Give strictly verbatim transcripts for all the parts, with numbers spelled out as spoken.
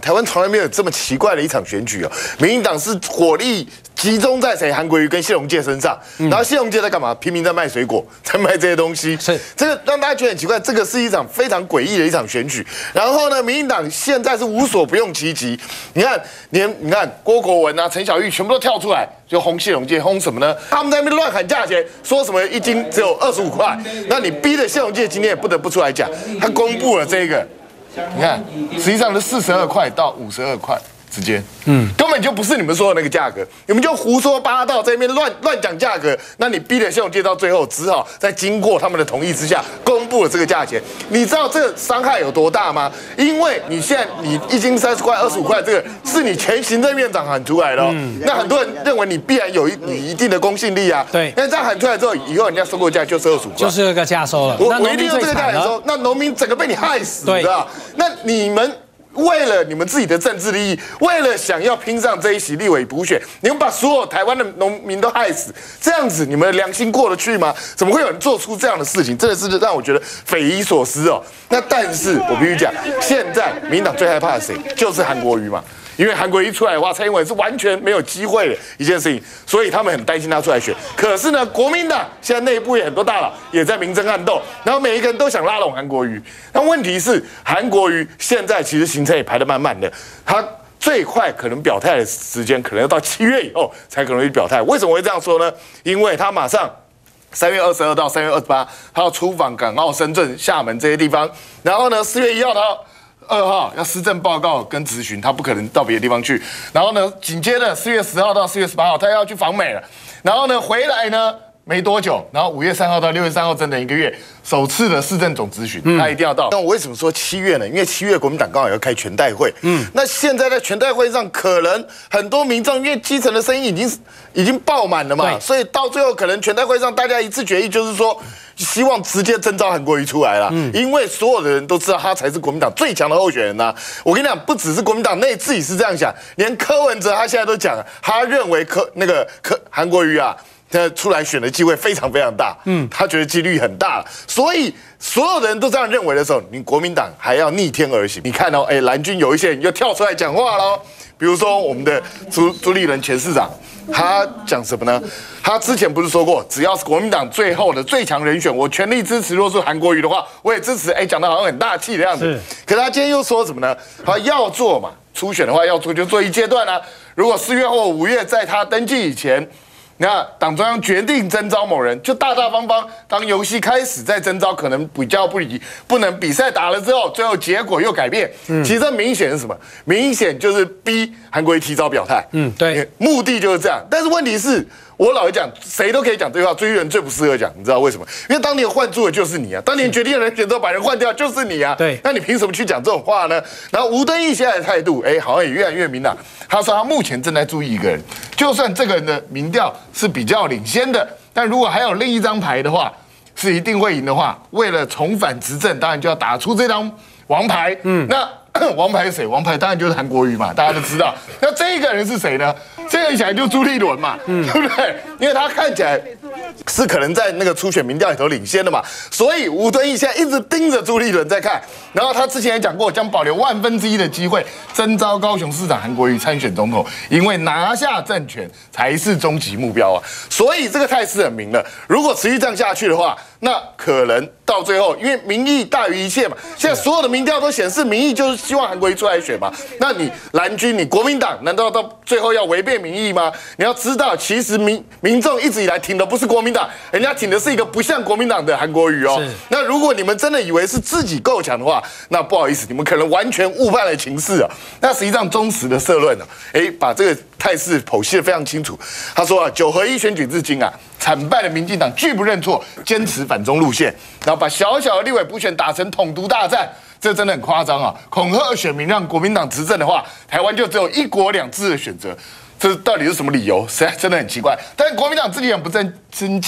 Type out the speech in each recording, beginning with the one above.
台湾从来没有这么奇怪的一场选举哦。民进党是火力集中在谁？韩国瑜跟谢龙介身上，然后谢龙介在干嘛？拼命在卖水果，在卖这些东西。 是这个让大家觉得很奇怪，这个是一场非常诡异的一场选举。然后呢，民进党现在是无所不用其极。你看，连你看郭国文啊、陈小玉全部都跳出来，就轰谢龙介，轰什么呢？他们在那边乱喊价钱，说什么一斤只有二十五块。那你逼的谢龙介今天也不得不出来讲，他公布了这个，你看，实际上是四十二块到五十二块。之间，嗯，根本就不是你们说的那个价格，你们就胡说八道，在那边乱乱讲价格。那你逼的谢龙介到最后，只好在经过他们的同意之下，公布了这个价钱。你知道这个伤害有多大吗？因为你现在你一斤三十块、二十五块，这个是你前行政院长喊出来的、哦嗯，那很多人认为你必然有一你一定的公信力啊。 对， 那这样喊出来之后，以后人家收购价就是二十五块， 就是这个价收了。 我我一定用这个价钱收，那农民整个被你害死，你知道？那你们。为了你们自己的政治利益，为了想要拼上这一席立委补选，你们把所有台湾的农民都害死，这样子你们的良心过得去吗？怎么会有人做出这样的事情？真的是让我觉得匪夷所思哦。那但是我必须讲，现在民进党最害怕的谁？就是韩国瑜嘛。因为韩国瑜一出来的话，蔡英文是完全没有机会的一件事情，所以他们很担心他出来选。可是呢，国民党现在内部也很多大佬也在明争暗斗，然后每一个人都想拉拢韩国瑜。那问题是，韩国瑜现在其实行程也排得满满的，他最快可能表态的时间可能要到七月以后才可能会表态。为什么会这样说呢？因为他马上三月二十二到三月二十八，他要出访港澳、深圳、厦门这些地方，然后呢，四月一号他要。二号要施政报告跟质询，他不可能到别的地方去。然后呢，紧接着四月十号到四月十八号，他要去访美了。然后呢，回来呢没多久，然后五月三号到六月三号，整整一个月，首次的市政总质询，他一定要到。那我为什么说七月呢？因为七月国民党刚好要开全代会。嗯，那现在在全代会上，可能很多民众因为基层的声音已经已经爆满了嘛，所以到最后可能全代会上大家一致决议就是说。希望直接征召韩国瑜出来了，嗯，因为所有的人都知道他才是国民党最强的候选人呐、啊。我跟你讲，不只是国民党内自己是这样想，连柯文哲他现在都讲，他认为柯那个柯韩国瑜啊，他出来选的机会非常非常大，嗯，他觉得几率很大，所以所有的人都这样认为的时候，你国民党还要逆天而行。你看哦，哎，蓝军有一些人又跳出来讲话喽。比如说我们的朱朱立伦前市长，他讲什么呢？他之前不是说过，只要是国民党最后的最强人选，我全力支持。若是韩国瑜的话，我也支持。哎，讲得好像很大气的样子。可是他今天又说什么呢？他要做嘛，初选的话要做就做一阶段啊。如果四月或五月在他登记以前。那党中央决定征召某人，就大大方方。当游戏开始再征召，可能比较不理，不能比赛打了之后，最后结果又改变。嗯，其实这明显是什么？明显就是逼韩国瑜提早表态。嗯，对，目的就是这样。但是问题是。我老实讲，谁都可以讲这句话，朱立伦最不适合讲，你知道为什么？因为当年换住的就是你啊，当年决定人选之后把人换掉就是你啊。对，那你凭什么去讲这种话呢？然后吴敦义现在的态度，哎，好像也越来越明朗。他说他目前正在注意一个人，就算这个人的民调是比较领先的，但如果还有另一张牌的话，是一定会赢的话，为了重返执政，当然就要打出这张王牌。嗯，那。王牌是谁？王牌当然就是韩国瑜嘛，大家都知道。那这个人是谁呢？这个人起来就是朱立伦嘛，嗯、对不对？因为他看起来是可能在那个初选民调里头领先的嘛，所以吴敦义现在一直盯着朱立伦在看。然后他之前也讲过，将保留万分之一的机会征召高雄市长韩国瑜参选总统，因为拿下政权才是终极目标啊。所以这个态势很明了。如果持续这样下去的话，那可能到最后，因为民意大于一切嘛，现在所有的民调都显示民意就是希望韩国瑜出来选嘛。那你蓝军，你国民党，难道到最后要违背民意吗？你要知道，其实民民众一直以来挺的不是国民党，人家挺的是一个不像国民党的韩国瑜哦。那如果你们真的以为是自己够强的话，那不好意思，你们可能完全误判了情势啊。那实际上忠实的社论呢，哎，把这个态势剖析得非常清楚。他说啊，九合一选举至今啊。惨败的民进党拒不认错，坚持反中路线，然后把小小的立委补选打成统独大战，这真的很夸张啊！恐吓选民让国民党执政的话，台湾就只有一国两制的选择，这到底是什么理由？实在真的很奇怪。但是国民党自己很不争争气，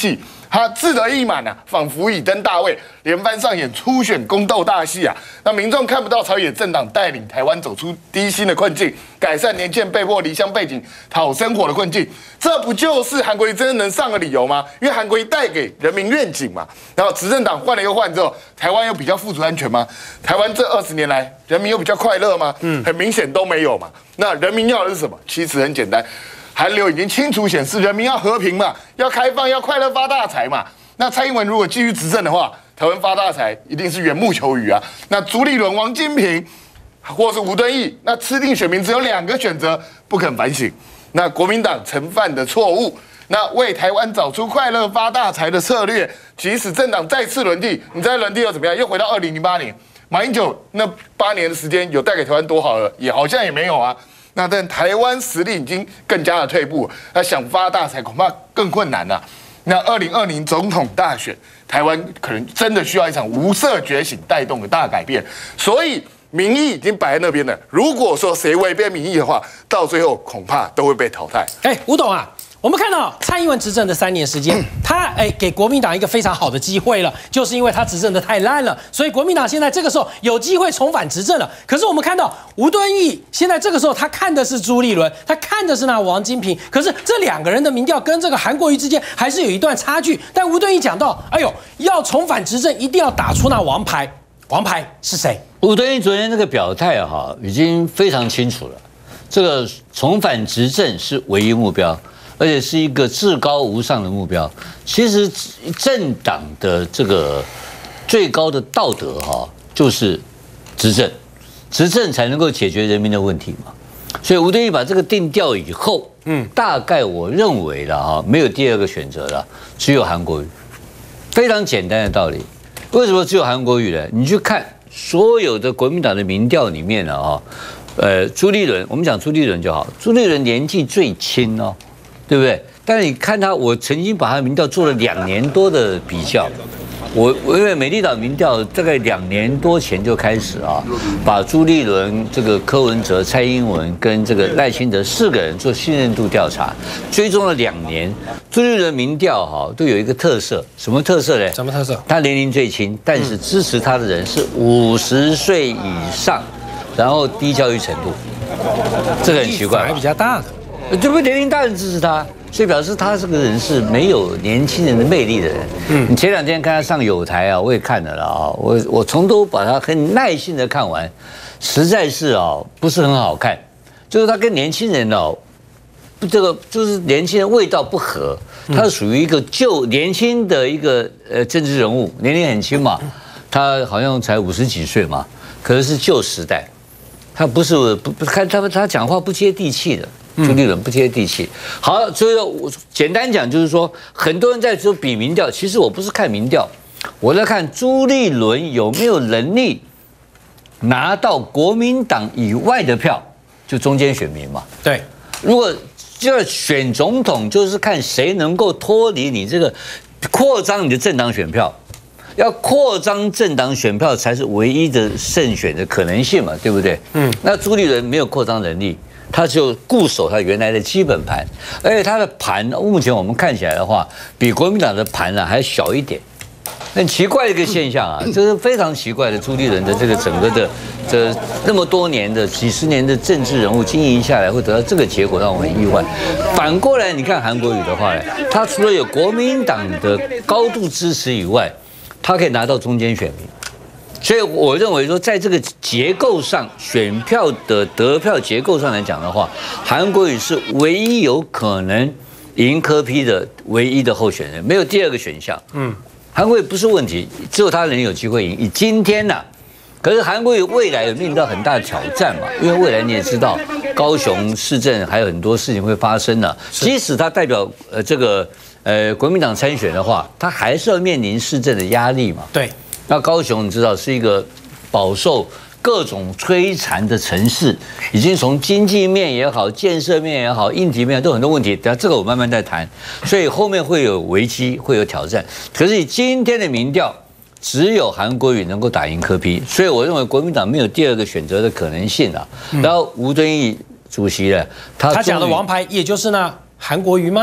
他志得意满啊，仿佛已登大位，连番上演初选宫斗大戏啊。那民众看不到朝野政党带领台湾走出低薪的困境，改善年轻人被迫离乡背井讨生活的困境，这不就是韩国瑜真正能上的理由吗？因为韩国瑜带给人民愿景嘛。然后执政党换了又换之后，台湾又比较富足安全吗？台湾这二十年来，人民又比较快乐吗？嗯，很明显都没有嘛。那人民要的是什么？其实很简单。韩流已经清楚显示，人民要和平嘛，要开放，要快乐发大财嘛。那蔡英文如果继续执政的话，台湾发大财一定是缘木求鱼啊。那朱立伦、王金平，或是吴敦义，那吃定选民只有两个选择，不肯反省。那国民党曾犯的错误，那为台湾找出快乐发大财的策略，即使政党再次轮替，你再轮替又怎么样？又回到二零零八年，马英九那八年的时间有带给台湾多好了？也好像也没有啊。那但台湾实力已经更加的退步，那想发大财恐怕更困难了。那二零二零总统大选，台湾可能真的需要一场无色觉醒带动的大改变。所以民意已经摆在那边了。如果说谁违背民意的话，到最后恐怕都会被淘汰。 哎，吴董啊。我们看到蔡英文执政的三年时间，他哎给国民党一个非常好的机会了，就是因为他执政的太烂了，所以国民党现在这个时候有机会重返执政了。可是我们看到吴敦义现在这个时候他看的是朱立伦，他看的是那王金平，可是这两个人的民调跟这个韩国瑜之间还是有一段差距。但吴敦义讲到，哎呦，要重返执政一定要打出那王牌，王牌是谁？ 吴敦义昨天这个表态哈，已经非常清楚了，这个重返执政是唯一目标。而且是一个至高无上的目标。其实政党的这个最高的道德哈，就是执政，执政才能够解决人民的问题嘛。所以吴敦义把这个定调以后，嗯，大概我认为了哈，没有第二个选择了，只有韩国瑜。非常简单的道理，为什么只有韩国瑜呢？你去看所有的国民党的民调里面呢啊，呃，朱立伦，我们讲朱立伦就好，朱立伦年纪最轻哦。对不对？但是你看他，我曾经把他民调做了两年多的比较。我我因为美丽岛民调大概两年多前就开始啊，把朱立伦、这个柯文哲、蔡英文跟这个赖清德四个人做信任度调查，追踪了两年。朱立伦民调哈都有一个特色，什么特色呢？ 什么特色？ 他年龄最轻，但是支持他的人是五十岁以上，然后低教育程度，这个很奇怪， 还比较大的。 这不年龄大人支持他，所以表示他这个人是没有年轻人的魅力的人。嗯，你前两天看他上友台啊，我也看了了啊，我我从头把他很耐心的看完，实在是啊不是很好看，就是他跟年轻人哦，这个就是年轻人味道不合，他是属于一个旧年轻的一个呃政治人物，年龄很轻嘛，他好像才五十几岁嘛，可是是旧时代，他不是不不看他他讲话不接地气的。朱立伦不接地气。好，所以我简单讲就是说，很多人在说比民调，其实我不是看民调，我在看朱立伦有没有能力拿到国民党以外的票，就中间选民嘛。 对， 如果这选总统，就是看谁能够脱离你这个扩张你的政党选票。要扩张政党选票才是唯一的胜选的可能性嘛，对不对？嗯，那朱立伦没有扩张能力。他就固守他原来的基本盘，而且他的盘目前我们看起来的话，比国民党的盘啊还小一点。很奇怪的一个现象啊，这是非常奇怪的。朱立伦的这个整个的这那么多年的几十年的政治人物经营下来，会得到这个结果，让我很意外。反过来，你看韩国瑜的话呢，他除了有国民党的高度支持以外，他可以拿到中间选民。所以我认为说，在这个结构上，选票的得票结构上来讲的话，韩国瑜是唯一有可能赢柯 P 的唯一的候选人，没有第二个选项。嗯，韩国瑜不是问题，只有他能有机会赢。以今天呐、啊，可是韩国瑜未来有面临到很大的挑战嘛，因为未来你也知道，高雄市政还有很多事情会发生呢、啊。即使他代表呃这个呃国民党参选的话，他还是要面临市政的压力嘛。 对。 那高雄你知道是一个饱受各种摧残的城市，已经从经济面也好、建设面也好、硬体面都有很多问题。等下这个我慢慢再谈，所以后面会有危机，会有挑战。可是以今天的民调，只有韩国瑜能够打赢柯 P， 所以我认为国民党没有第二个选择的可能性啊。然后吴敦义主席呢， 他他讲的王牌也就是那韩国瑜吗？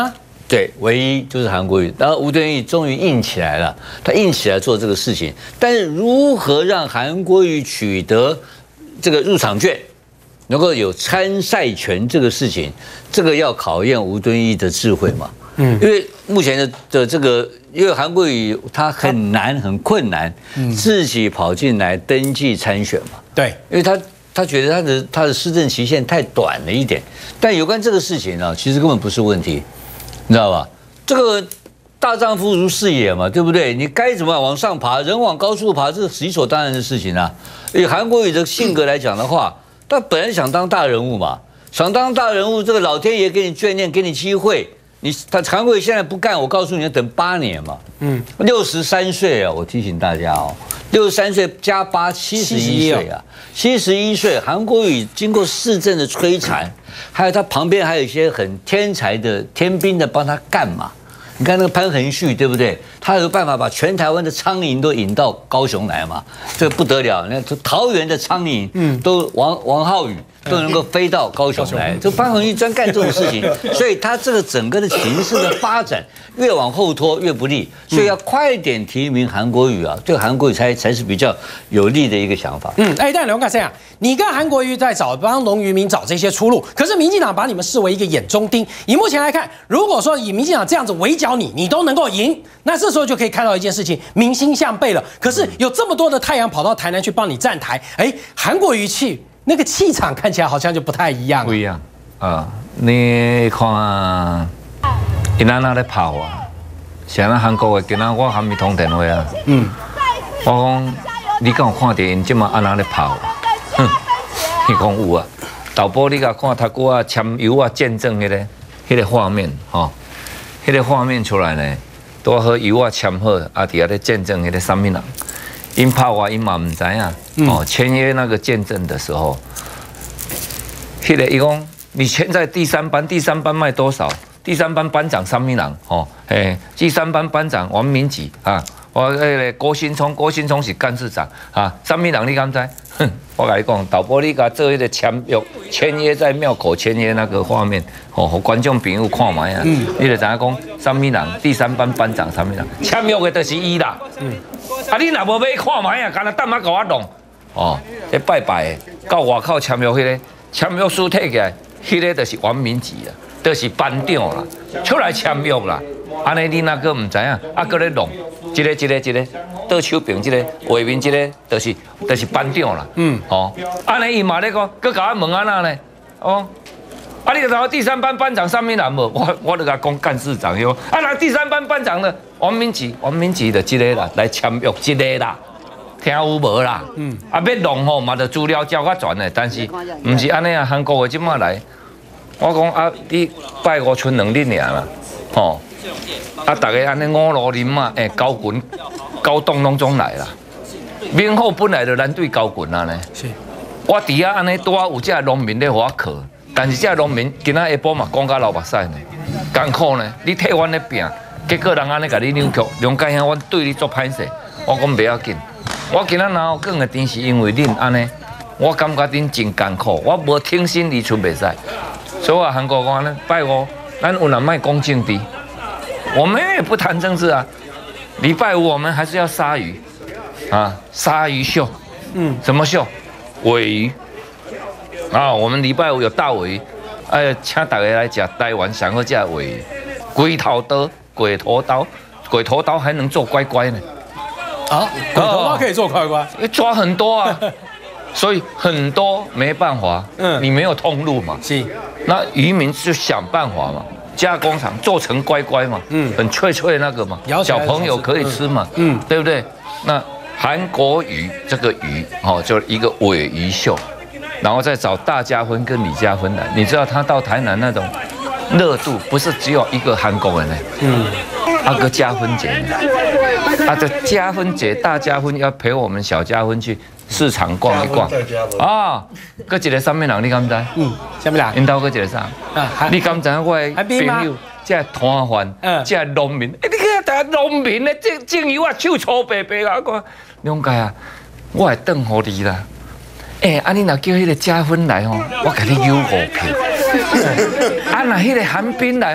对，唯一就是韩国瑜。然后吴敦义终于硬起来了，他硬起来做这个事情。但是如何让韩国瑜取得这个入场券，能够有参赛权这个事情，这个要考验吴敦义的智慧嘛。嗯，因为目前的的这个，因为韩国瑜他很难很困难，自己跑进来登记参选嘛。 对， 因为他。他觉得他的他的施政期限太短了一点，但有关这个事情呢，其实根本不是问题，你知道吧？这个大丈夫如是也嘛，对不对？你该怎么样往上爬，人往高处爬，这是理所当然的事情啊。以韩国瑜的性格来讲的话，他本来想当大人物嘛，想当大人物，这个老天爷给你眷念，给你机会。你他韩国瑜现在不干，我告诉你要等八年嘛。嗯，六十三岁啊，我提醒大家哦，六十三岁加八，七十一岁啊，七十一岁。韩国瑜经过市政的摧残，还有他旁边还有一些很天才的天兵的帮他干嘛？你看那个潘恒旭，对不对？他有办法把全台湾的苍蝇都引到高雄来嘛，这个不得了。那桃园的苍蝇，嗯，都王王浩宇。都能够飞到高雄来，这潘恒旭专干这种事情，所以他这个整个的形势的发展越往后拖越不利，所以要快点提名韩国瑜啊，对韩国瑜才才是比较有利的一个想法。 嗯，哎，但刘干这样，你跟韩国瑜在找帮龙渔民找这些出路，可是民进党把你们视为一个眼中钉。以目前来看，如果说以民进党这样子围剿你，你都能够赢，那这时候就可以看到一件事情，民心向背了。可是有这么多的太阳跑到台南去帮你站台，哎，韩国瑜去。那个气场看起来好像就不太一样。 不一样啊！你看，伊安那咧跑啊，像咱韩国的，今仔我还没通电话啊。嗯。我讲，你敢有看到因即马安那咧跑啊？哼，伊讲有啊。导播，你甲看他哥啊，签油啊，见证迄个迄个画面吼，迄个画面出来呢，多好油啊签好，啊，底下咧见证迄个什么人。因跑啊，因嘛唔知啊。哦，签约那个见证的时候，迄个伊讲，你签在第三班，第三班卖多少？第三班班长什么人？哦，诶，第三班班长王明吉啊，我迄个郭新聪，郭新聪是干事长啊，什么人你敢知？哼，我甲你讲，导播你甲做迄个签约，签约在庙口签约那个画面，哦，互观众朋友看卖啊，嗯，你就知影讲什么人？第三班班长什么人？签约的就是伊啦，嗯。啊！你若无要看卖啊，干那等下甲我弄哦。这拜拜的，到外口签约迄个签约书摕起来，迄个就是王明吉啊，就是班长啦，出来签约啦。安尼你那个唔知影，啊，搁咧弄，一个一个一个倒手柄，一个画面，一个就是就是班长啦。嗯，哦，安尼伊嘛咧讲，搁甲我问安那呢？哦。啊！你知道第三班班长上面人无？我我就甲讲干事长哟。啊，那第三班班长呢？王明吉，王明吉的这个啦，来签约这个啦，听有无啦？嗯。啊，要弄吼嘛，就资料交较全的，但是唔是安尼啊。韩国的即马来，我讲啊，你拜五剩两日尔啦，吼。啊，大家安尼五路人嘛，诶，高群高栋拢总来啦。闽好本来就咱对高群啊呢。是。我伫遐安尼拄啊有只农民咧互我靠。但是这农民今仔下晡嘛讲甲流目屎呢，艰苦呢，你替阮咧拼，结果人安尼甲你扭曲，梁家兄，阮对你做歹势，我讲袂要紧，我今仔若有讲的真是因为恁安尼，我感觉恁真艰苦，我无挺身而出袂使，所以我韩国讲呢，拜五，咱有人卖讲政治，我们也不谈政治啊，礼拜五我们还是要杀鱼，啊，杀鱼秀，嗯，什么秀？尾鱼。啊，我们礼拜五有大尾鱼，哎，请大家来吃台湾上好吃的尾鱼，龟头刀、鬼头刀，鬼头刀还能做乖乖呢。 啊，鬼头刀可以做乖乖？ 抓很多啊，所以很多没办法，嗯，你没有通路嘛， 是， 那渔民就想办法嘛，加工厂做成乖乖嘛，嗯，很脆脆那个嘛，小朋友可以吃嘛，嗯，对不对？那韩国鱼这个鱼哦，就一个尾鱼秀。然后再找大家芬跟李家芬来，你知道他到台南那种热度，不是只有一个韩国人呢，嗯，啊个加分节，啊这加分节大加分要陪我们小加分去市场逛一逛，啊，个一个什么人你敢知？ 嗯，什么人？ 因兜个一个啥？啊，你敢知我的朋友？这摊贩，这农民，哎，你看大家农民咧，种种油啊，手粗白白啊，我两解啊，我会转互你啦。哎，啊，你若叫迄个加分来吼，我给你邮五票。啊，若迄个韩冰来吼，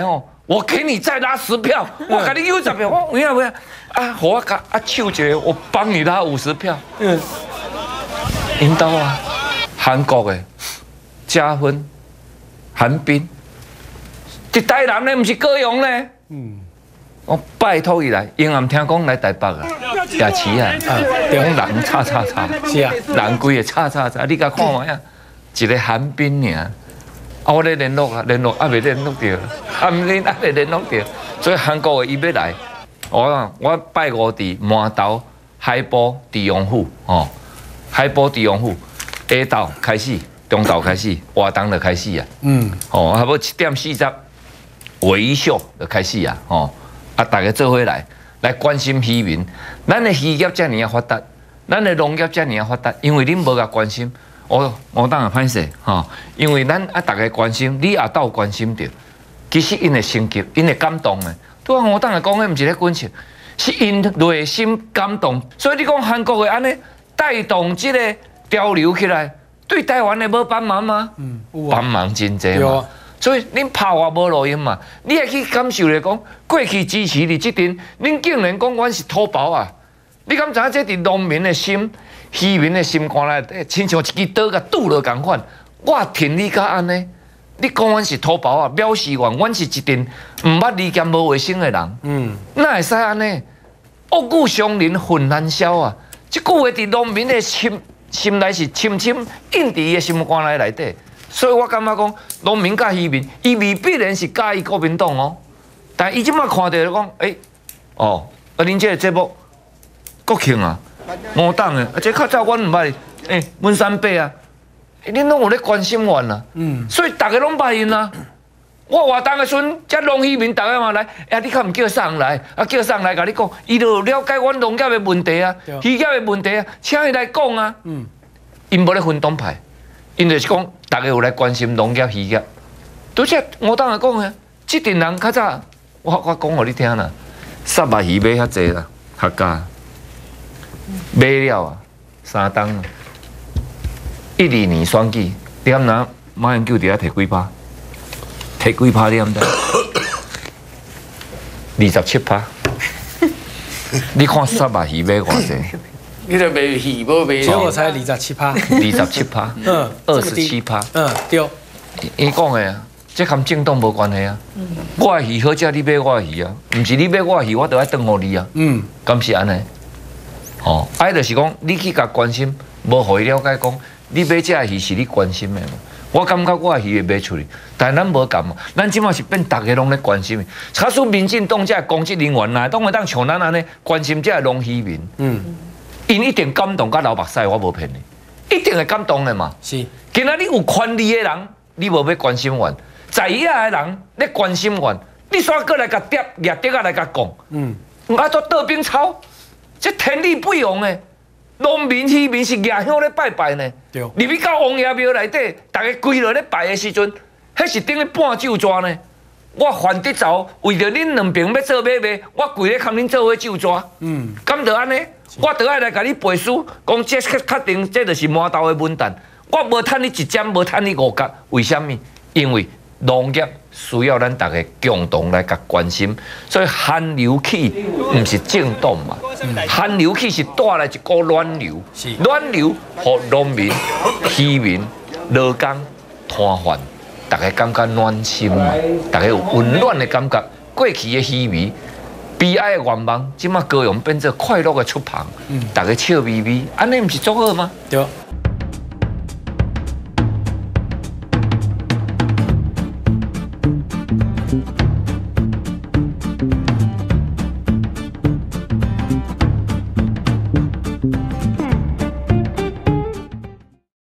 我给你再拉十票，我给你有十票，我没有没有啊，我甲啊手姐，我帮你拉五十票。嗯，引导啊，韩国的加分，韩冰，一台南的不是高雄呢。嗯。我拜托伊来，永安听讲来台北啊，夜市啊，讲人叉叉叉， 是啊， 人规个叉叉叉，你甲看卖啊，一个韩冰尔，啊，我咧联络啊，联络啊未联络到，啊毋是啊未联络到，所以韩国的伊要来，我我拜五伫麻豆、海埔、地王府哦，海埔、地王府，下昼开始，中昼开始，活动就开始啊，嗯，哦，差不多七点四十，微秀就开始啊，哦。啊！大家做伙来，来关心渔民。咱的渔业遮尔啊发达，咱的农业遮尔啊发达，因为恁无甲关心，我我当然歹势吼。因为咱啊，大家关心，你也斗关心着，其实因会升级，因会感动的。拄啊，我当然讲的毋是咧滚笑，是因内心感动。所以你讲韩国会安尼带动即个潮流起来，对台湾的无帮忙吗？嗯，帮忙真济嘛。所以恁拍我无路用嘛，你会去感受来讲，过去支持你这阵，恁竟然讲阮是土包啊！你敢知影这伫农民的心、渔民的心肝内，亲像一支刀甲拄落共款。我听你甲安尼，你讲阮是土包啊，藐视阮，阮是一阵毋捌理兼无卫生的人。嗯，哪会使安尼？恶语伤人，恨难消啊！即句话伫农民的心心内是深深印伫伊的心肝内内底。所以我感觉讲，农民甲渔民，伊未必然是介意国民党哦，但伊即摆看到讲，诶、欸，哦，啊，恁这个节目国庆啊，五党的，啊，这较早阮毋捌，诶、欸，文山伯啊，欸、恁拢有咧关心阮啊，嗯，所以大家拢捌因啊。我活动的时阵，遮农渔民大家嘛来，哎、欸，你较毋叫上来，啊，叫上来甲你讲，伊就了解阮农业的问题啊，渔业的问题啊，请伊来讲啊，嗯，因无咧分党派。因就是讲，大家有来关心农业、渔业。拄则我当然讲啊，即阵人较早，我我讲互你听啦，杀肉鱼买遐济啦，客家买了啊，三档啊，一二年选举，你敢若马英九伫遐摕几趴？摕几趴？你敢知？二十七趴。你看杀肉鱼买偌济？ 你都卖鱼无卖， 结果才二十七趴， 二十七趴，嗯，二十七趴， 嗯，对。 伊讲的啊，这跟政党无关系啊。我的鱼好食，你买我的鱼啊，唔是你买我的鱼，我就爱转互你啊。嗯，敢是安尼？哦，爱就是讲，你去甲关心，无互伊了解讲，你买这鱼是你关心的嘛。我感觉我的鱼会卖出去，但咱无咁嘛，咱即马是变大家拢咧关心的。假使民进党这公职人员呐，当会当像咱安尼关心这农渔民，嗯。因一定感动，甲流目屎，我无骗你，一定会感动的嘛。是，今仔你有权利的人，你无要关心阮；在野的人，你关心阮，你煞过来甲跌叶跌啊来甲讲，嗯，啊做倒兵操，这天理不容的。农民渔民是夜香咧拜拜呢，对，入去到王爷庙内底，大家跪落咧拜的时阵，迄是等于半咒抓呢。我犯得着为着恁两边要做买卖，我跪咧看恁做伙咒抓，嗯，敢得安尼？我倒爱来甲你背书，讲这确定这就是麻豆的文旦。我无趁你一针，无趁你五角，为什么？因为农业需要咱大家共同来甲关心，所以寒流起毋是正动嘛，寒流起是带来一股暖流，暖流互农民、渔民、劳工摊贩，大家感觉暖心嘛，大家有温暖的感觉。过去的渔民。悲哀的愿望，即马高雄变做快乐的出旁，嗯、大家笑眯眯，安尼毋是足好吗？ 对。